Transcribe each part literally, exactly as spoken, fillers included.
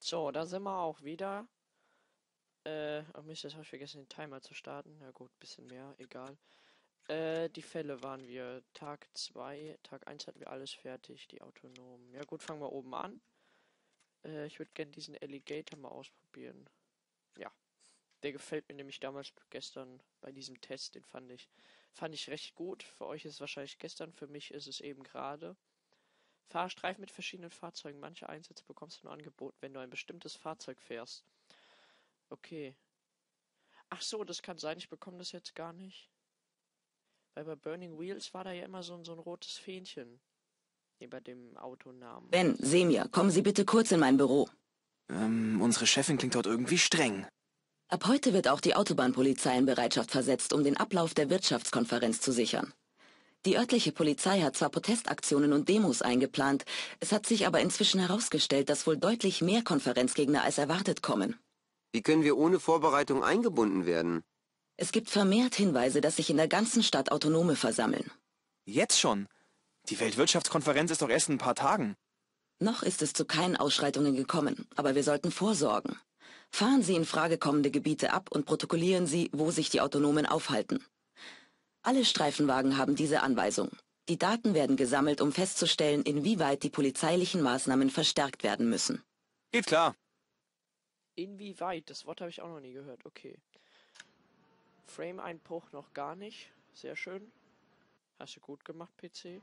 So, da sind wir auch wieder. Äh, oh Mist, jetzt habe ich vergessen, den Timer zu starten. Na gut, bisschen mehr, egal. Äh, die Fälle waren wir. Tag zwei, Tag eins hatten wir alles fertig, die autonomen. Ja gut, fangen wir oben an. Äh, ich würde gerne diesen Alligator mal ausprobieren. Ja, der gefällt mir nämlich damals gestern bei diesem Test. Den fand ich, fand ich recht gut. Für euch ist es wahrscheinlich gestern, für mich ist es eben gerade. Fahrstreifen mit verschiedenen Fahrzeugen. Manche Einsätze bekommst du nur angeboten, wenn du ein bestimmtes Fahrzeug fährst. Okay. Ach so, das kann sein, ich bekomme das jetzt gar nicht. Weil bei Burning Wheels war da ja immer so ein, so ein rotes Fähnchen. Nee, bei dem Autonamen. Ben, Semir, kommen Sie bitte kurz in mein Büro. Ähm, unsere Chefin klingt dort irgendwie streng. Ab heute wird auch die Autobahnpolizei in Bereitschaft versetzt, um den Ablauf der Wirtschaftskonferenz zu sichern. Die örtliche Polizei hat zwar Protestaktionen und Demos eingeplant, es hat sich aber inzwischen herausgestellt, dass wohl deutlich mehr Konferenzgegner als erwartet kommen. Wie können wir ohne Vorbereitung eingebunden werden? Es gibt vermehrt Hinweise, dass sich in der ganzen Stadt Autonome versammeln. Jetzt schon? Die Weltwirtschaftskonferenz ist doch erst in ein paar Tagen. Noch ist es zu keinen Ausschreitungen gekommen, aber wir sollten vorsorgen. Fahren Sie in Frage kommende Gebiete ab und protokollieren Sie, wo sich die Autonomen aufhalten. Alle Streifenwagen haben diese Anweisung. Die Daten werden gesammelt, um festzustellen, inwieweit die polizeilichen Maßnahmen verstärkt werden müssen. Geht klar. Inwieweit? Das Wort habe ich auch noch nie gehört. Okay. Frame-Einbruch noch gar nicht. Sehr schön. Hast du gut gemacht, P C.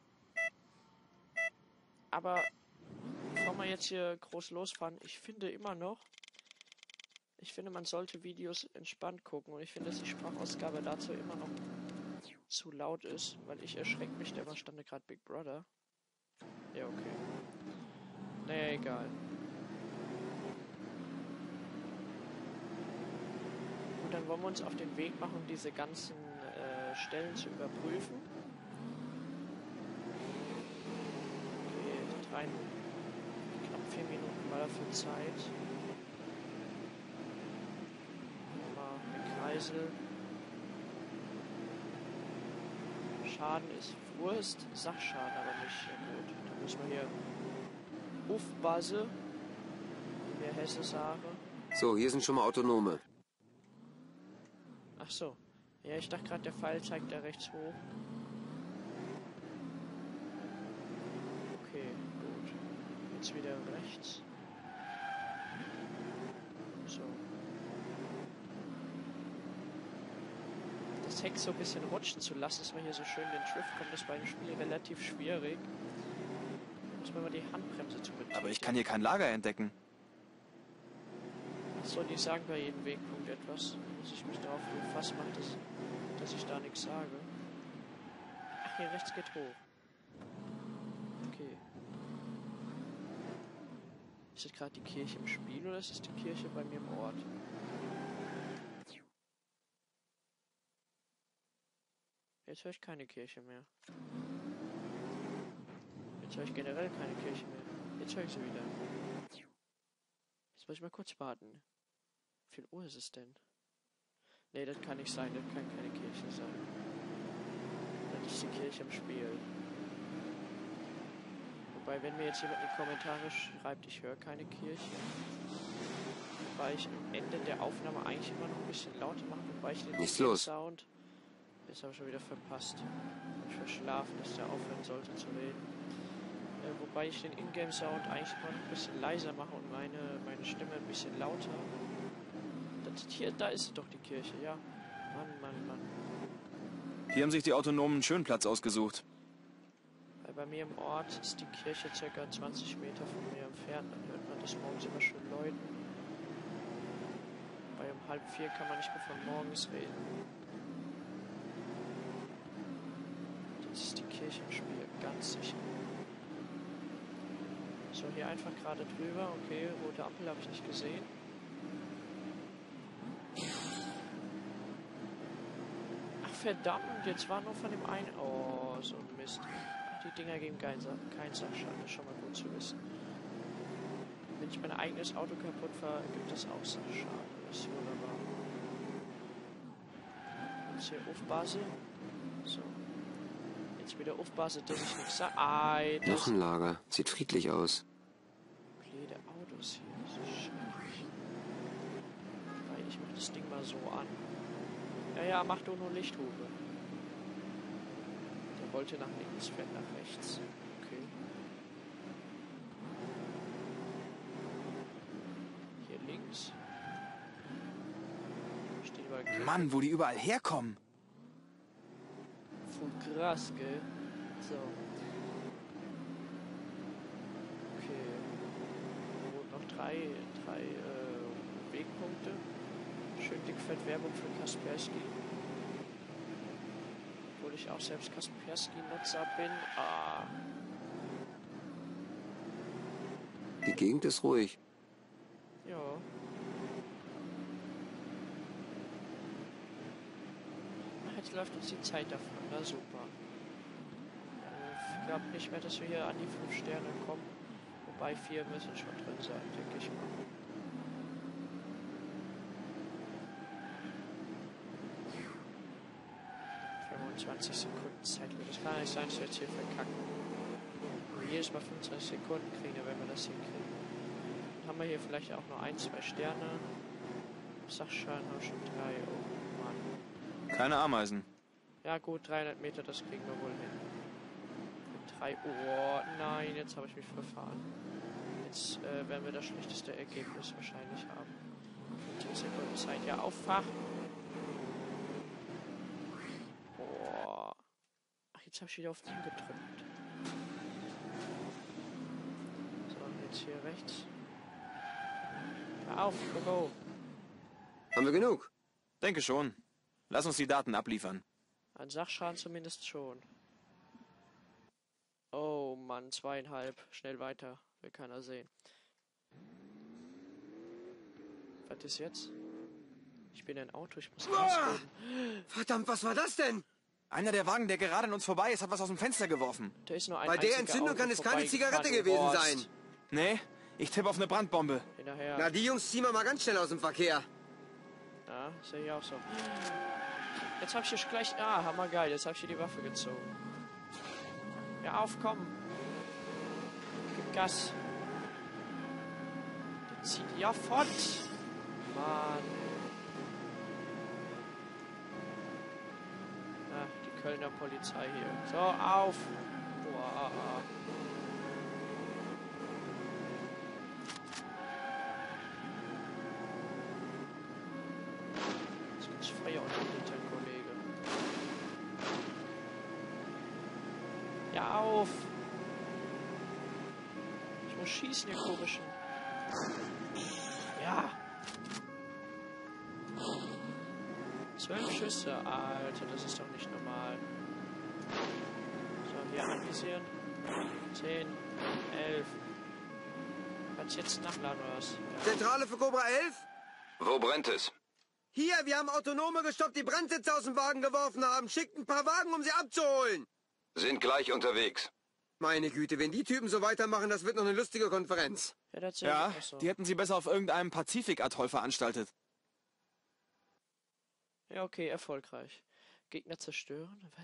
Aber bevor wir jetzt hier groß losfahren, ich finde immer noch, ich finde, man sollte Videos entspannt gucken und ich finde, dass die Sprachausgabe dazu immer noch zu laut ist, weil ich erschrecke mich, der stande gerade Big Brother. Ja, okay. Naja, egal. Gut, dann wollen wir uns auf den Weg machen, um diese ganzen äh, Stellen zu überprüfen. Okay, drei, knapp vier Minuten war dafür Zeit. Mal den Kreisel. Schaden ist Wurst, Sachschaden aber nicht. Ja gut, dann müssen wir hier aufpassen, wie wir Hesse sagen. So, hier sind schon mal Autonome. Ach so. Ja, ich dachte gerade, der Pfeil zeigt da rechts hoch. Okay, gut. Jetzt wieder rechts. So. Das Heck so ein bisschen rutschen zu lassen, dass man hier so schön in den Drift kommt, ist bei dem Spiel relativ schwierig. Da muss man mal die Handbremse zu betätigen. Aber ich kann hier kein Lager entdecken. Achso, die sagen bei jedem Wegpunkt etwas. Muss ich mich darauf gefasst machen, dass, dass ich da nichts sage. Ach, hier rechts geht hoch. Okay. Ist das gerade die Kirche im Spiel oder ist es die Kirche bei mir im Ort? Jetzt höre ich keine Kirche mehr. Jetzt höre ich generell keine Kirche mehr. Jetzt höre ich sie wieder. Jetzt muss ich mal kurz warten. Wie viel Uhr ist es denn? Ne, das kann nicht sein. Das kann keine Kirche sein. Das ist die Kirche im Spiel. Wobei, wenn mir jetzt jemand in die Kommentare schreibt, ich höre keine Kirche. Wobei ich am Ende der Aufnahme eigentlich immer noch ein bisschen lauter mache, wobei ich den Nichts los. Sound... Jetzt habe ich schon wieder verpasst. Ich verschlafen, dass der aufhören sollte zu reden. Äh, wobei ich den Ingame-Sound eigentlich immer noch ein bisschen leiser mache und meine, meine Stimme ein bisschen lauter. Das, hier, da ist doch die Kirche, ja. Mann, Mann, Mann. Hier haben sich die Autonomen einen schönen Platz ausgesucht. Weil bei mir im Ort ist die Kirche ca. zwanzig Meter von mir entfernt. Dann hört man das morgens immer schön läuten. Bei um halb vier kann man nicht mehr von morgens reden. Das ist die Kirche im Spiel, ganz sicher. So, hier einfach gerade drüber. Okay, rote Ampel habe ich nicht gesehen. Ach verdammt, jetzt war nur von dem einen... Oh, so ein Mist. Ach, die Dinger geben keinen kein Sachschaden, das ist schon mal gut zu wissen. Wenn ich mein eigenes Auto kaputt fahre, gibt es auch Sachschaden. Das ist wunderbar. Jetzt hier aufpassen. So. Wieder aufpassen, dass ich nichts sage. Noch ein Lager. Sieht friedlich aus. Blöde Auto. los hier? Das ist schrecklich. Weil ich mach das Ding mal so an. Ja, ja, mach du nur Lichthupe. Der wollte nach links, fährt nach rechts. Okay. Hier links. Steht überall Kinder. Mann, wo die überall herkommen. Voll krass, gell? So. Okay. Und noch drei, drei äh, Wegpunkte. Schön dickfett Werbung für Kaspersky. Obwohl ich auch selbst Kaspersky-Nutzer bin. Ah. Die Gegend ist ruhig. Ja. Ach, jetzt läuft uns die Zeit davon. Na super. Ich glaube nicht mehr, dass wir hier an die fünf Sterne kommen. Wobei vier müssen schon drin sein, denke ich mal. fünfundzwanzig Sekunden Zeit. Das kann nicht sein, dass wir jetzt hier verkacken. Und jedes Mal fünfundzwanzig Sekunden kriegen, wenn wir das hinkriegen. Dann haben wir hier vielleicht auch nur ein, zwei Sterne. Sachschaden haben wir schon drei. Oh Mann. Keine Ameisen. Ja gut, dreihundert Meter, das kriegen wir wohl hin. drei Uhr. Nein, jetzt habe ich mich verfahren. Jetzt äh, werden wir das schlechteste Ergebnis wahrscheinlich haben. fünfzehn Sekunden Zeit. Ja, aufwachen. Boah. Ach, jetzt habe ich wieder auf den gedrückt. So, jetzt hier rechts. Ja, auf, go, go. Haben wir genug? Denke schon. Lass uns die Daten abliefern. An Sachschaden zumindest schon. Oh Mann, zweieinhalb. Schnell weiter. Will keiner sehen. Was ist jetzt? Ich bin ein Auto, ich muss rausgehen. Verdammt, was war das denn? Einer der Wagen, der gerade an uns vorbei ist, hat was aus dem Fenster geworfen. Da ist nur ein Bei der einziger Entzündung Auto kann es keine vorbeigefahren, Zigarette du gewesen Horst. sein. Nee, ich tippe auf eine Brandbombe. Hinterher. Na, die Jungs ziehen wir mal ganz schnell aus dem Verkehr. Ja, sehe ich auch so. Jetzt hab ich hier gleich... Ah, hammergeil. Jetzt hab ich hier die Waffe gezogen. Ja, aufkommen. Gib Gas. Der zieht ja fort. Mann. Ach, die Kölner Polizei hier. So, auf. Boah. Jetzt gibt's Feuer unter dem Hintern, Kollege. Ja, auf. Ich muss schießen, ihr komischen. Ja. Zwölf Schüsse, Alter, das ist doch nicht normal. So, hier anvisieren. Zehn, elf. Kannst jetzt nachladen oder was? Ja. Zentrale für Cobra elf? Wo brennt es? Hier, wir haben Autonome gestoppt, die Brandsitze aus dem Wagen geworfen haben. Schickt ein paar Wagen, um sie abzuholen. Sind gleich unterwegs. Meine Güte, wenn die Typen so weitermachen, das wird noch eine lustige Konferenz. Ja, das sehe ich Ja, auch so. die hätten sie besser auf irgendeinem Pazifik-Atoll veranstaltet. Ja, okay, erfolgreich. Gegner zerstören? Was?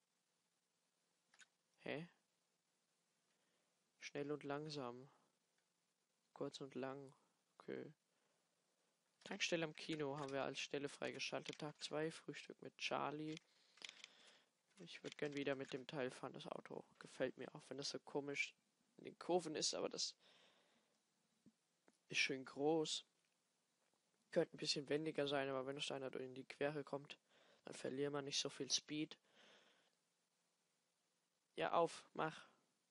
Hä? Schnell und langsam. Kurz und lang. Okay. Tankstelle am Kino haben wir als Stelle freigeschaltet. Tag zwei, Frühstück mit Charlie. Ich würde gern wieder mit dem Teil fahren. Das Auto gefällt mir auch, wenn das so komisch in den Kurven ist, aber das ist schön groß. Könnte ein bisschen wendiger sein, aber wenn es einer in die Quere kommt, dann verliert man nicht so viel Speed. Ja, auf, mach.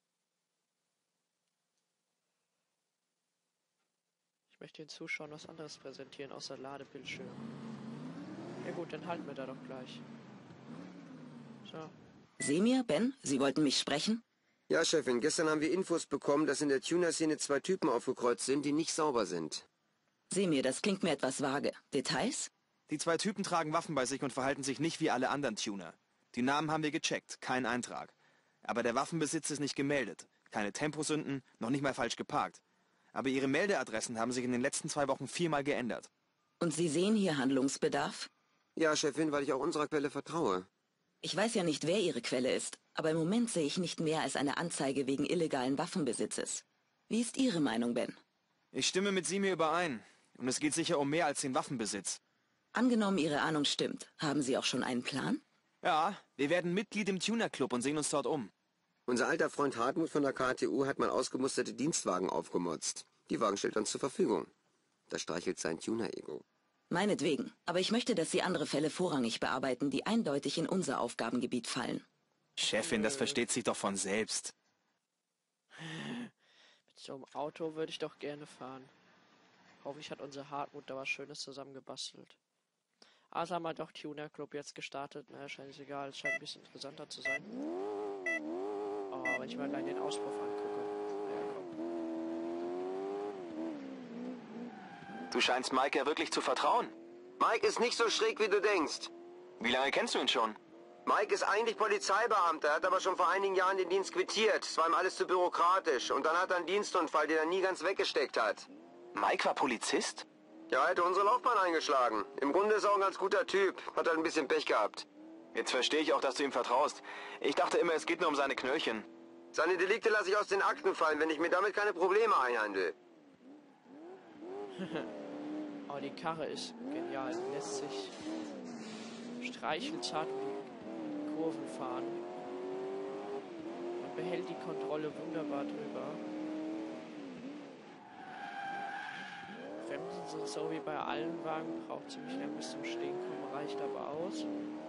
Ich möchte den Zuschauern was anderes präsentieren, außer Ladebildschirm. Ja gut, dann halten wir da doch gleich. So. Semir, Ben, Sie wollten mich sprechen? Ja, Chefin, gestern haben wir Infos bekommen, dass in der Tuner-Szene zwei Typen aufgekreuzt sind, die nicht sauber sind. Semir, das klingt mir etwas vage. Details? Die zwei Typen tragen Waffen bei sich und verhalten sich nicht wie alle anderen Tuner. Die Namen haben wir gecheckt, kein Eintrag. Aber der Waffenbesitz ist nicht gemeldet. Keine Temposünden, noch nicht mal falsch geparkt. Aber ihre Meldeadressen haben sich in den letzten zwei Wochen viermal geändert. Und Sie sehen hier Handlungsbedarf? Ja, Chefin, weil ich auch unserer Quelle vertraue. Ich weiß ja nicht, wer Ihre Quelle ist, aber im Moment sehe ich nicht mehr als eine Anzeige wegen illegalen Waffenbesitzes. Wie ist Ihre Meinung, Ben? Ich stimme mit Simi überein. Und es geht sicher um mehr als den Waffenbesitz. Angenommen, Ihre Ahnung stimmt. Haben Sie auch schon einen Plan? Ja, wir werden Mitglied im Tuner-Club und sehen uns dort um. Unser alter Freund Hartmut von der K T U hat mal ausgemusterte Dienstwagen aufgemotzt. Die Wagen stellt uns zur Verfügung. Das streichelt sein Tuner-Ego. Meinetwegen. Aber ich möchte, dass Sie andere Fälle vorrangig bearbeiten, die eindeutig in unser Aufgabengebiet fallen. Chefin, das versteht sich doch von selbst. Mit so einem Auto würde ich doch gerne fahren. Hoffentlich hat unser Hartmut da was Schönes zusammengebastelt. Also haben wir doch Tuner Club jetzt gestartet. Naja, scheint es egal. Es scheint ein bisschen interessanter zu sein. Oh, wenn ich mal allein den Auspuff angucke. Ja, komm. Du scheinst Mike ja wirklich zu vertrauen. Mike ist nicht so schräg, wie du denkst. Wie lange kennst du ihn schon? Mike ist eigentlich Polizeibeamter, hat aber schon vor einigen Jahren den Dienst quittiert. Es war ihm alles zu bürokratisch. Und dann hat er einen Dienstunfall, den er nie ganz weggesteckt hat. Mike war Polizist? Ja, er hätte unsere Laufbahn eingeschlagen. Im Grunde ist er auch ein ganz guter Typ. Hat halt ein bisschen Pech gehabt. Jetzt verstehe ich auch, dass du ihm vertraust. Ich dachte immer, es geht nur um seine Knöllchen. Seine Delikte lasse ich aus den Akten fallen, wenn ich mir damit keine Probleme einhandle. Oh, die Karre ist genial. Die lässt sich streichelzart die Kurven fahren. Man behält die Kontrolle wunderbar drüber. Bremsen sind so wie bei allen Wagen, braucht ziemlich lange bis zum Stehen kommen, reicht aber aus.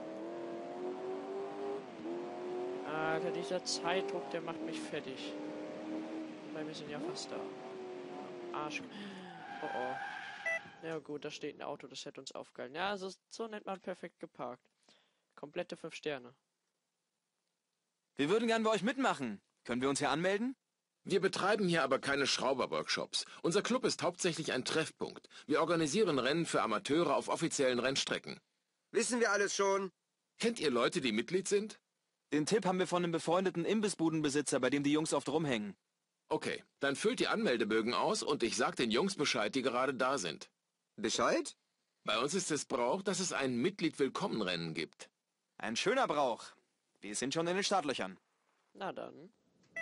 Alter, dieser Zeitdruck, der macht mich fertig. Weil wir sind ja fast da. Arsch. Oh oh. Ja gut, da steht ein Auto, das hätte uns aufgehalten. Ja, also so nennt man perfekt geparkt. Komplette fünf Sterne. Wir würden gern bei euch mitmachen. Können wir uns hier anmelden? Wir betreiben hier aber keine Schrauberworkshops. Unser Club ist hauptsächlich ein Treffpunkt. Wir organisieren Rennen für Amateure auf offiziellen Rennstrecken. Wissen wir alles schon? Kennt ihr Leute, die Mitglied sind? Den Tipp haben wir von einem befreundeten Imbissbudenbesitzer, bei dem die Jungs oft rumhängen. Okay, dann füllt die Anmeldebögen aus und ich sag den Jungs Bescheid, die gerade da sind. Bescheid? Bei uns ist es Brauch, dass es ein Mitglied-Willkommen-Rennen gibt. Ein schöner Brauch. Wir sind schon in den Startlöchern. Na dann.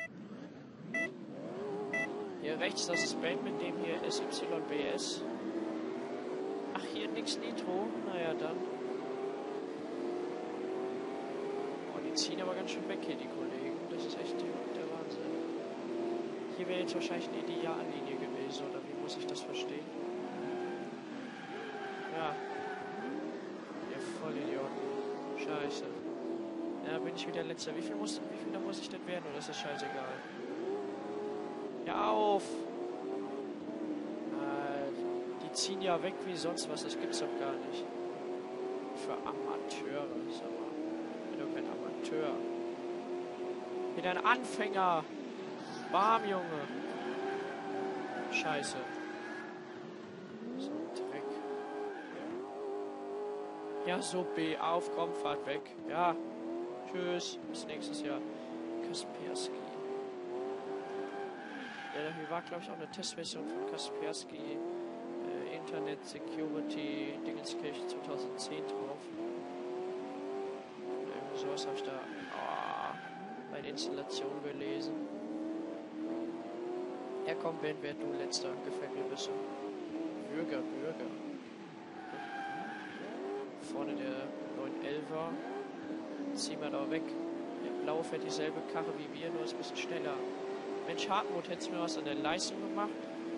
Hier rechts, das ist Band, mit dem hier S Y B S. Ach, hier nix Nitro. Naja, dann. Oh, die ziehen aber ganz schön weg hier, die Kollegen. Das ist echt der Wahnsinn. Hier wäre jetzt wahrscheinlich eine Ideallinie gewesen, oder wie muss ich das verstehen? Ja. Ihr Vollidioten. Scheiße. Ja, bin ich wieder letzter. Wie viel muss, wie viel da muss ich denn werden, oder ist das scheißegal? Ja, auf! Äh, die ziehen ja weg wie sonst was, das gibt's doch gar nicht. Für Amateure, sag mal. Ich bin doch kein Amateur. Ich bin ein Anfänger! Warm, Junge! Scheiße. So ein Dreck. Ja, so B, auf, komm, fahrt weg. Ja, tschüss, bis nächstes Jahr. Kaspersky. Ja, hier war, glaube ich, auch eine Testversion von Kaspersky. Äh, Internet Security Dingenskirche zweitausendzehn drauf. Irgendwie sowas habe ich da oh, bei der Installation gelesen. Ja, komm, Ben, wer du letzter. Gefällt mir ein bisschen. Bürger, Bürger. Vorne der neun elfer. Ziehen wir da weg. Der Blaue fährt dieselbe Karre wie wir, nur ist ein bisschen schneller. Mensch, Hartmut, hättest du mir was an der Leistung gemacht?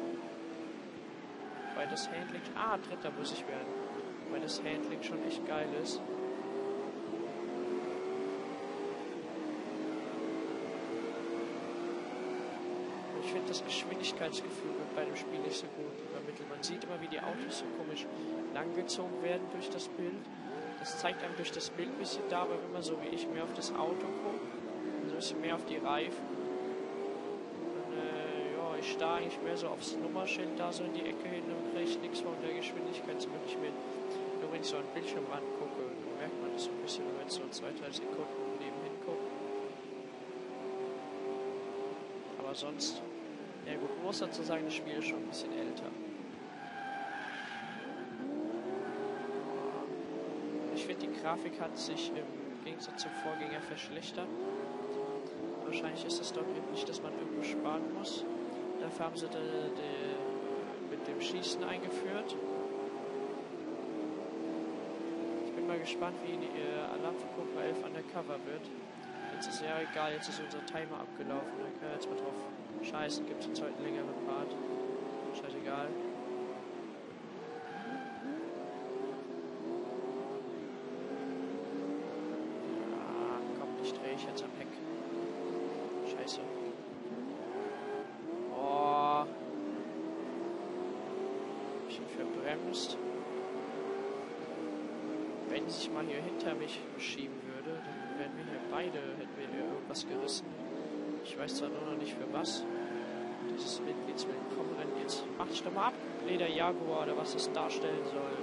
Weil das Handling... Ah, Dritter muss ich werden. Weil das Handling schon echt geil ist. Ich finde das Geschwindigkeitsgefühl wird bei dem Spiel nicht so gut übermittelt. Man sieht immer, wie die Autos so komisch langgezogen werden durch das Bild. Das zeigt einem durch das Bild ein bisschen da, aber wenn man so wie ich mehr auf das Auto guckt, so ein bisschen mehr auf die Reifen. Ich starre eigentlich mehr so aufs Nummernschild da so in die Ecke hin und kriege nichts von der Geschwindigkeit so wirklich mit. Nur wenn ich so an den Bildschirm angucke, dann merkt man das so ein bisschen, wenn man jetzt so zwei, drei Sekunden nebenhin guckt. Aber sonst, ja gut, man muss dazu sagen, das Spiel ist schon ein bisschen älter. Ich finde, die Grafik hat sich im Gegensatz zum Vorgänger verschlechtert. Wahrscheinlich ist es doch üblich, dass man irgendwo sparen muss. Dafür haben sie die, die mit dem Schießen eingeführt. Ich bin mal gespannt, wie die äh, Alarm für Cobra elf undercover wird. Jetzt ist ja egal, jetzt ist unser Timer abgelaufen. Da können wir jetzt mal drauf scheißen. Gibt es jetzt heute einen längeren Part. Scheißegal. Ah, komm, ich drehe ich jetzt am Heck. Scheiße. Oh. Ich bin verbremst. Wenn sie sich mal hier hinter mich schieben würde, dann wären wir hier beide, hätten wir hier irgendwas gerissen. Ich weiß zwar nur noch nicht für was. Dieses Mitgliedswillkommen jetzt. Mach dich doch mal ab, Leder Jaguar oder was es darstellen soll.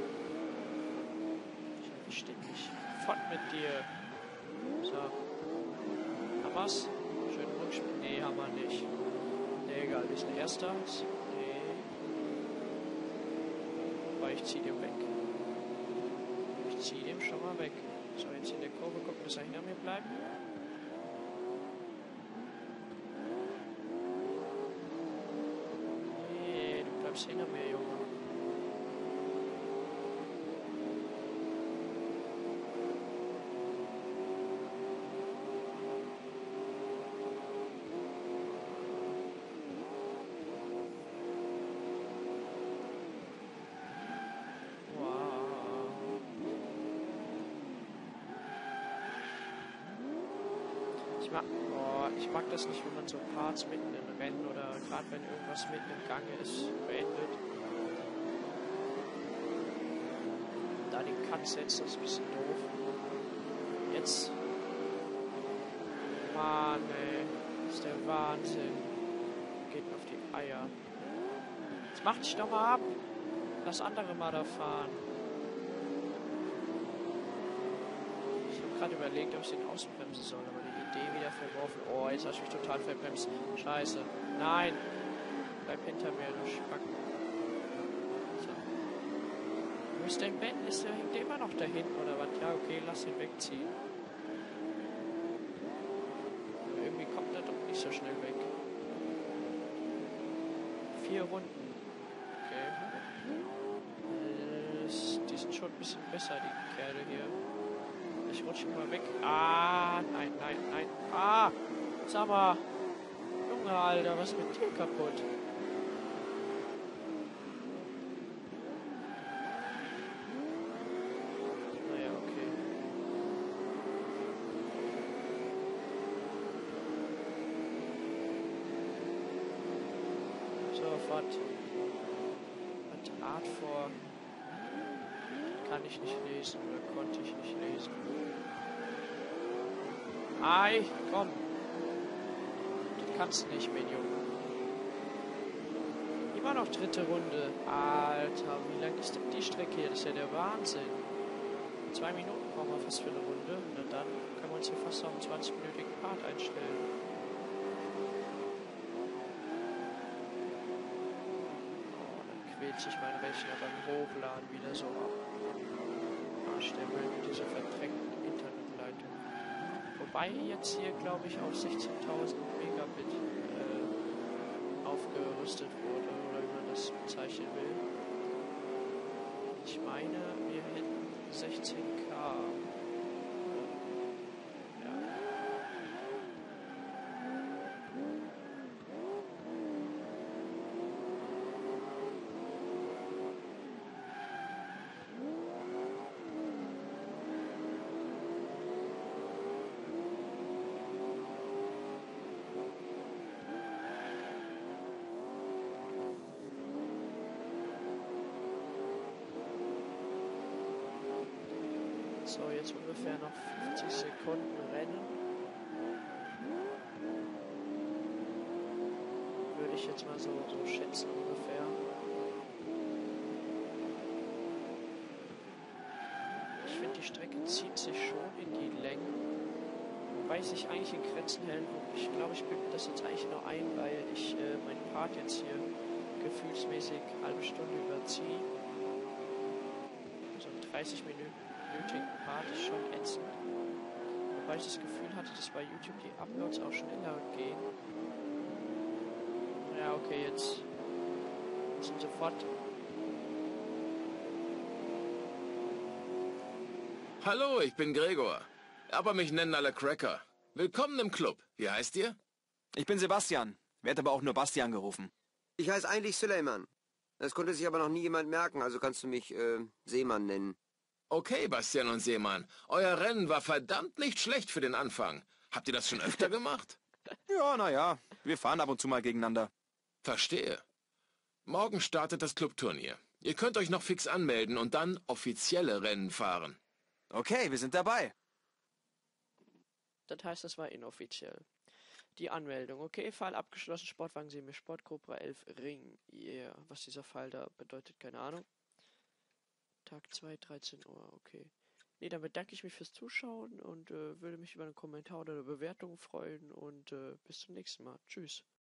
Ich verstehe nicht. Fort mit dir. So. Haben wir's? Schön Rückspiel. Nee, haben wir nicht. Nee, egal, wir sind Erster. Nee. Aber ich zieh den weg. Ich zieh den schon mal weg. So, jetzt in der Kurve gucken, dass er hinter mir bleibt. Nee, du bleibst hinter mir, Junge. Ich mag, oh, ich mag das nicht, wenn man so Parts mitten im Rennen oder gerade wenn irgendwas mitten im Gange ist, beendet. Da den Cut setzt, das ist ein bisschen doof. Jetzt. Mann, ey. Das ist der Wahnsinn. Geht mir auf die Eier. Jetzt mach dich doch mal ab. Lass andere mal da fahren. Ich habe gerade überlegt, ob ich den ausbremsen soll, aber die Idee wieder verworfen. Oh, jetzt hast du mich total verbremst. Scheiße. Nein. Bleib hinter mir, du Spacken. So. Wo ist dein Bett? Ist der, hängt der immer noch da hinten oder was? Ja, okay, lass ihn wegziehen. Aber irgendwie kommt er doch nicht so schnell weg. Vier Runden. Okay. Das, die sind schon ein bisschen besser, die Kerle hier. Ich rutsche mal weg. Ah, nein, nein, nein. Ah, sag mal. Junge, Alter, was ist mit dir kaputt? Naja, okay. So, was? Was Art vor... Kann ich nicht lesen oder konnte ich nicht lesen. Ei, komm. Du kannst nicht, Medium. Immer noch dritte Runde. Alter, wie lang ist denn die Strecke hier? Das ist ja der Wahnsinn. Zwei Minuten brauchen wir fast für eine Runde. Und dann können wir uns hier fast auf einen zwanzig-minütigen Part einstellen. Oh, dann quält sich mein Rechner beim Hochladen wieder so ab. Arsch der Müll mit dieser verdreckten Internetleitung. Wobei jetzt hier, glaube ich, auf sechzehntausend Megabit äh, aufgerüstet wurde, oder wie man das bezeichnen will. Ich meine, wir hätten sechzehn K. Ja. So, jetzt ungefähr noch fünfzig Sekunden Rennen. Würde ich jetzt mal so, so schätzen ungefähr. Ich finde, die Strecke zieht sich schon in die Länge. Wobei sich eigentlich in Grenzen hält. Ich glaube, ich bilde das jetzt eigentlich nur ein, weil ich äh, meinen Part jetzt hier gefühlsmäßig eine halbe Stunde überziehe. So ein dreißig Minuten. Part ist schon ätzend. Wobei ich das Gefühl hatte, dass bei YouTube die Uploads auch schneller gehen. Ja, okay, jetzt, jetzt müssen sofort... Hallo, ich bin Gregor. Aber mich nennen alle Cracker. Willkommen im Club. Wie heißt ihr? Ich bin Sebastian. Werd aber auch nur Bastian gerufen. Ich heiße eigentlich Suleiman. Das konnte sich aber noch nie jemand merken, also kannst du mich äh, Seemann nennen. Okay, Bastian und Seemann. Euer Rennen war verdammt nicht schlecht für den Anfang. Habt ihr das schon öfter gemacht? Ja, naja. Wir fahren ab und zu mal gegeneinander. Verstehe. Morgen startet das Clubturnier. Ihr könnt euch noch fix anmelden und dann offizielle Rennen fahren. Okay, wir sind dabei. Das heißt, das war inoffiziell. Die Anmeldung. Okay, Fall abgeschlossen. Sportwagen sieben, Sport, Cobra elf, Ring. Yeah. Was dieser Fall da bedeutet, keine Ahnung. Tag zwei, dreizehn Uhr. Okay. Nee, dann bedanke ich mich fürs Zuschauen und äh, würde mich über einen Kommentar oder eine Bewertung freuen und äh, bis zum nächsten Mal. Tschüss.